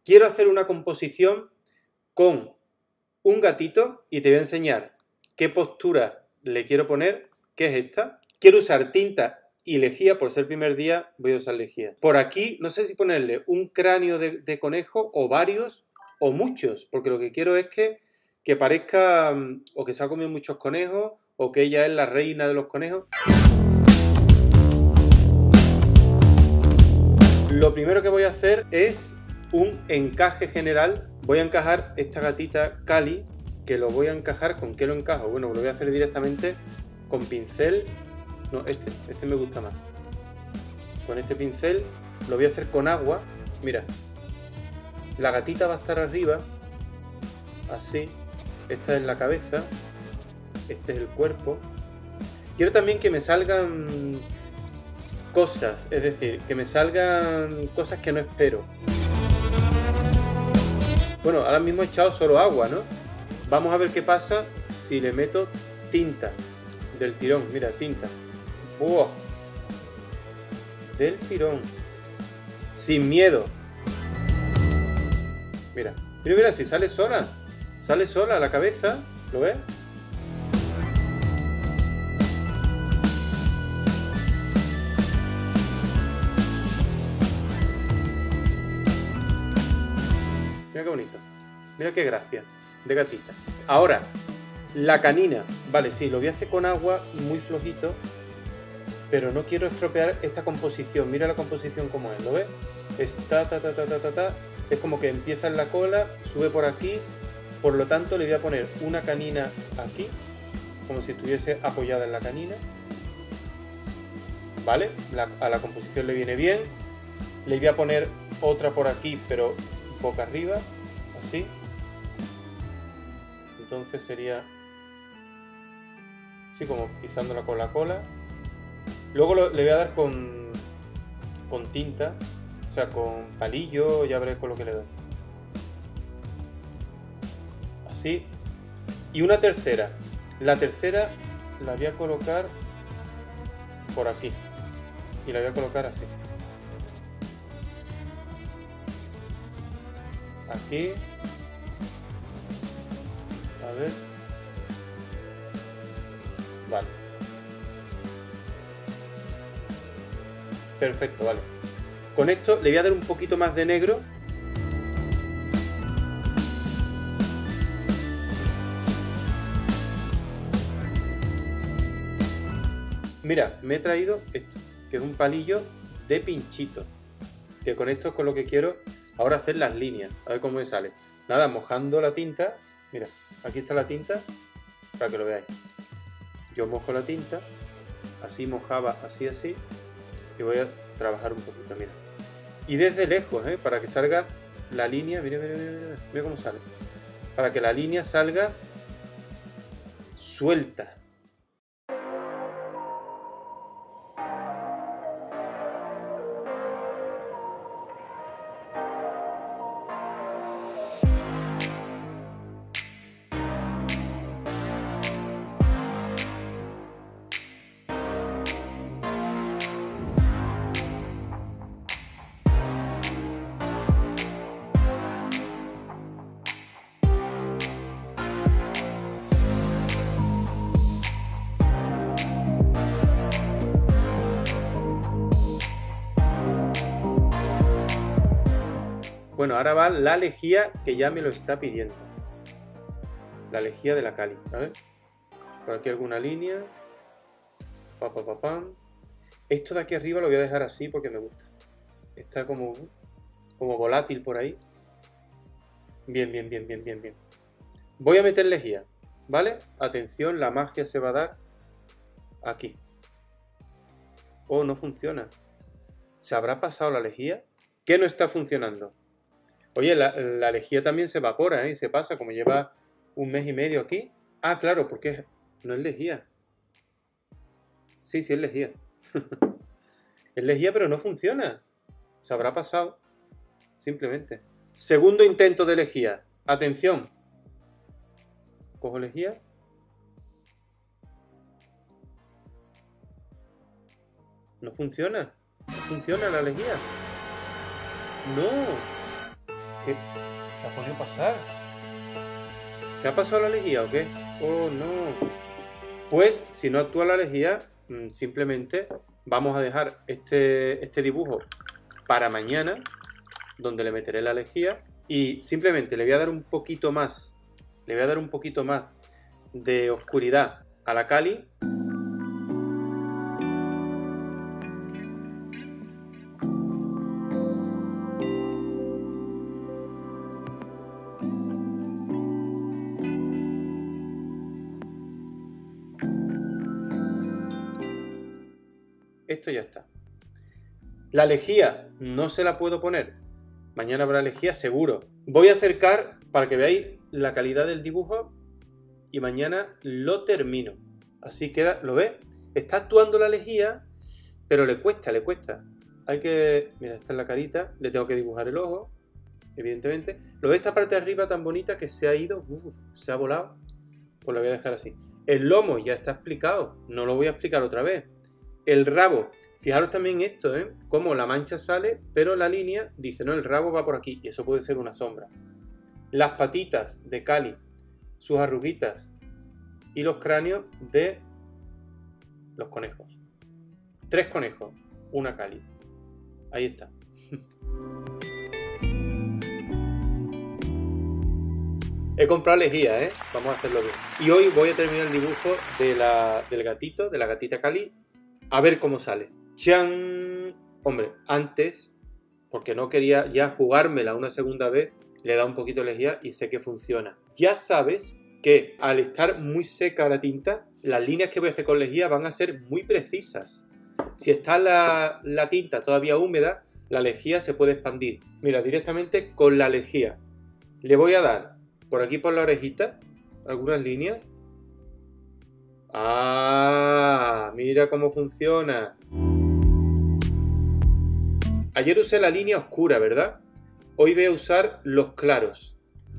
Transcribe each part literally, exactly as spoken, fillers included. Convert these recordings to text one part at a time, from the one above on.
quiero hacer una composición con un gatito y te voy a enseñar qué postura le quiero poner, que es esta. Quiero usar tinta y lejía, por ser el primer día voy a usar lejía. Por aquí, no sé si ponerle un cráneo de, de conejo o varios o muchos, porque lo que quiero es que, que parezca o que se ha comido muchos conejos o que ella es la reina de los conejos. Lo primero que voy a hacer es un encaje general. Voy a encajar esta gatita Cali, que lo voy a encajar. ¿Con qué lo encajo? Bueno, lo voy a hacer directamente con pincel. No, este, este me gusta más. Con este pincel lo voy a hacer con agua. Mira, la gatita va a estar arriba, así. Esta es la cabeza, este es el cuerpo. Quiero también que me salgan cosas, es decir, que me salgan cosas que no espero. Bueno, ahora mismo he echado solo agua, ¿no? Vamos a ver qué pasa si le meto tinta del tirón. Mira, tinta. ¡Wow! Del tirón. Sin miedo. Mira, mira, mira, si sale sola. Sale sola la cabeza. ¿Lo ves? Mira qué bonito. Mira qué gracia de gatita. Ahora, la canina. Vale, sí, lo voy a hacer con agua muy flojito, pero no quiero estropear esta composición. Mira la composición como es, ¿lo ves? Es ta, ta, ta, ta, ta, ta, ta. Es como que empieza en la cola, sube por aquí. Por lo tanto, le voy a poner una canina aquí, como si estuviese apoyada en la canina. ¿Vale? La, a la composición le viene bien. Le voy a poner otra por aquí, pero boca arriba, así. Entonces sería así, como pisándola con la cola. Luego lo, le voy a dar con, con tinta, o sea, con palillo, ya veré con lo que le doy. Así. Y una tercera. La tercera la voy a colocar por aquí. Y la voy a colocar así. Aquí. A ver. Vale. Perfecto, vale. Con esto le voy a dar un poquito más de negro. Mira, me he traído esto, que es un palillo de pinchito. Que con esto es con lo que quiero ahora hacer las líneas. A ver cómo me sale. Nada, mojando la tinta. Mira, aquí está la tinta, para que lo veáis. Yo mojo la tinta, así mojaba, así, así. Y voy a trabajar un poquito, mira. Y desde lejos, ¿eh? Para que salga la línea. Mira, mira, mira, mira, mira cómo sale. Para que la línea salga suelta. Bueno, ahora va la lejía que ya me lo está pidiendo. La lejía de la Cali, ¿sabes? Por aquí alguna línea. Pa, pa, pa, pam. Esto de aquí arriba lo voy a dejar así porque me gusta. Está como, como volátil por ahí. Bien, bien, bien, bien, bien, bien. Voy a meter lejía, ¿vale? Atención, la magia se va a dar aquí. Oh, no funciona. ¿Se habrá pasado la lejía? ¿Qué no está funcionando? Oye, la, la lejía también se evapora, ¿eh? Y se pasa, como lleva un mes y medio aquí. Ah, claro, porque no es lejía. Sí, sí es lejía. Es lejía, pero no funciona. Se habrá pasado. Simplemente. Segundo intento de lejía. Atención. Cojo lejía. No funciona. No funciona la lejía. No. ¿Qué, ¿Qué ha podido pasar? ¿Se ha pasado la lejía o qué? Oh, no. Pues, si no actúa la lejía, simplemente vamos a dejar este, este dibujo para mañana, donde le meteré la lejía, y simplemente le voy a dar un poquito más, le voy a dar un poquito más de oscuridad a la Kali. Esto ya está. La lejía no se la puedo poner. Mañana habrá lejía seguro. Voy a acercar para que veáis la calidad del dibujo y mañana lo termino. Así queda, ¿lo ves? Está actuando la lejía, pero le cuesta, le cuesta. Hay que... Mira, esta es la carita. Le tengo que dibujar el ojo, evidentemente. ¿Lo ves esta parte de arriba tan bonita que se ha ido? Uf, se ha volado. Pues lo voy a dejar así. El lomo ya está explicado. No lo voy a explicar otra vez. El rabo, fijaros también esto, ¿eh? Cómo la mancha sale, pero la línea dice, no, el rabo va por aquí, y eso puede ser una sombra. Las patitas de Kali, sus arruguitas y los cráneos de los conejos. Tres conejos, una Kali. Ahí está. He comprado lejía, ¿eh? Vamos a hacerlo bien. Y hoy voy a terminar el dibujo de la, del gatito, de la gatita Kali. A ver cómo sale. ¡Chan! Hombre, antes, porque no quería ya jugármela una segunda vez, le he dado un poquito de lejía y sé que funciona. Ya sabes que al estar muy seca la tinta, las líneas que voy a hacer con lejía van a ser muy precisas. Si está la, la tinta todavía húmeda, la lejía se puede expandir. Mira, directamente con la lejía. Le voy a dar por aquí por la orejita algunas líneas. ¡Ah! Mira cómo funciona. Ayer usé la línea oscura, ¿verdad? Hoy voy a usar los claros.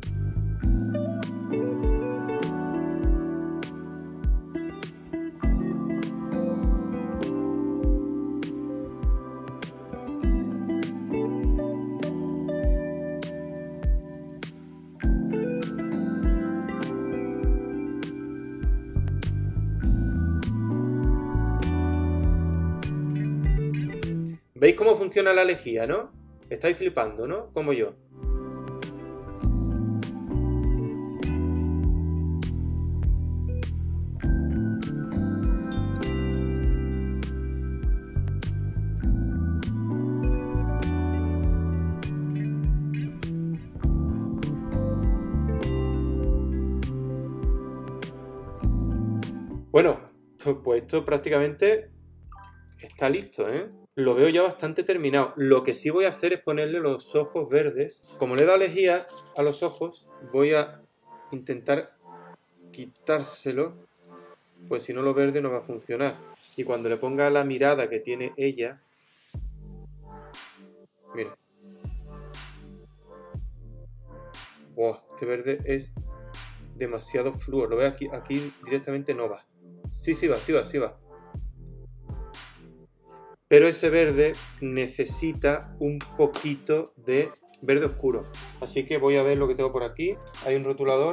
¿Veis cómo funciona la lejía, no? Estáis flipando, ¿no? Como yo. Bueno, pues esto prácticamente está listo, ¿eh? Lo veo ya bastante terminado. Lo que sí voy a hacer es ponerle los ojos verdes. Como le he dado lejía a los ojos, voy a intentar quitárselo, pues si no lo verde no va a funcionar. Y cuando le ponga la mirada que tiene ella, mira. Wow, este verde es demasiado fluo. Lo veo aquí, aquí directamente no va. Sí, sí va, sí va, sí va. Pero ese verde necesita un poquito de verde oscuro. Así que voy a ver lo que tengo por aquí. Hay un rotulador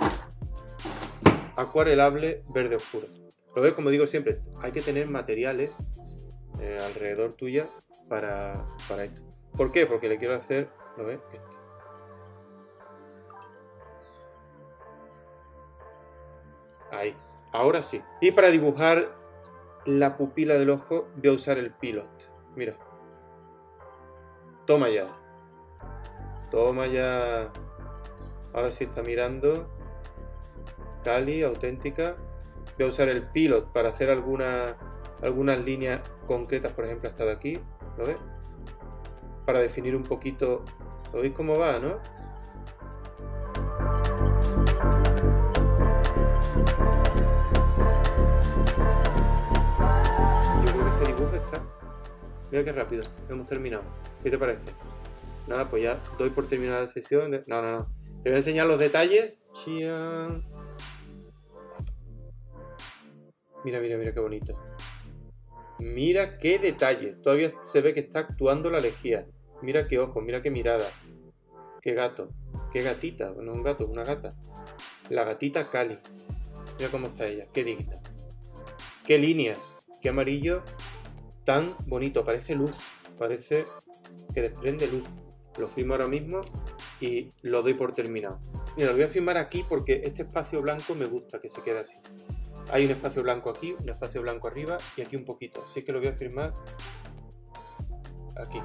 acuarelable verde oscuro. Lo ves, como digo siempre, hay que tener materiales eh, alrededor tuya para, para esto. ¿Por qué? Porque le quiero hacer, ¿lo ves? Esto. Ahí. Ahora sí. Y para dibujar la pupila del ojo voy a usar el Pilot. Mira. Toma ya. Toma ya. Ahora sí está mirando. Kali, auténtica. Voy a usar el Pilot para hacer alguna, algunas líneas concretas, por ejemplo hasta de aquí. ¿Lo ves? Para definir un poquito. ¿Lo veis cómo va, no? Mira qué rápido, hemos terminado. ¿Qué te parece? Nada, pues ya doy por terminada la sesión. De... No, no, no. Te voy a enseñar los detalles. ¡Chian! Mira, mira, mira qué bonito. Mira qué detalles. Todavía se ve que está actuando la lejía. Mira qué ojos, mira qué mirada. Qué gato. Qué gatita. No un gato, una gata. La gatita Cali. Mira cómo está ella. Qué digna. Qué líneas. Qué amarillo tan bonito. Parece luz. Parece que desprende luz. Lo firmo ahora mismo y lo doy por terminado. Mira, lo voy a firmar aquí porque este espacio blanco me gusta que se quede así. Hay un espacio blanco aquí, un espacio blanco arriba y aquí un poquito. Así que lo voy a firmar aquí.